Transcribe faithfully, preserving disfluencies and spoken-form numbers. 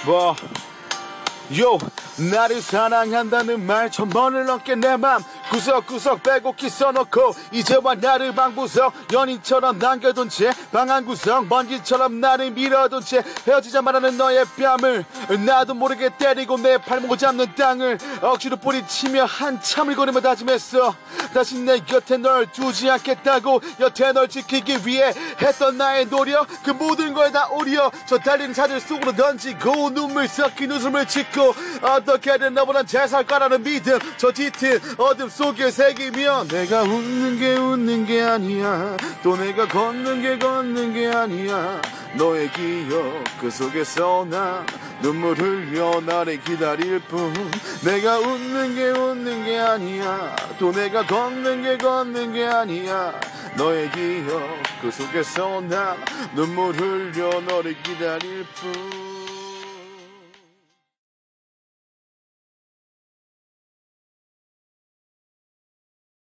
뭐 요 나를 사랑한다는 말 천번을 넘게 내 맘 구석구석 빼곡히 써놓고 이제와 나를 방구석 연인처럼 남겨둔 채 방 한 구석 먼지처럼 나를 밀어둔 채 헤어지자 말하는 너의 뺨을 나도 모르게 때리고 내 발목을 잡는 땅을 억지로 뿌리치며 한참을 거리며 다짐했어. 다시 내 곁에 널 두지 않겠다고 여태 널 지키기 위해 했던 나의 노력 그 모든 걸 다 오려 저 달리는 차들 속으로 던지고 눈물 섞인 웃음을 짓고 어떻게든 너보단 잘 살 거라는 믿음 저 짙은 어둠 속에 새기며 내가 웃는 게 웃는 게 아니야 또 내가 걷는 게 걷는 게 아니야 너의 기억 그 속에서 나 눈물 흘려 나를 기다릴 뿐 내가 웃는 게 웃는 게 아니야 또 내가 걷는 게 걷는 게 아니야 너의 기억 그 속에서 나 눈물 흘려 너를 기다릴 뿐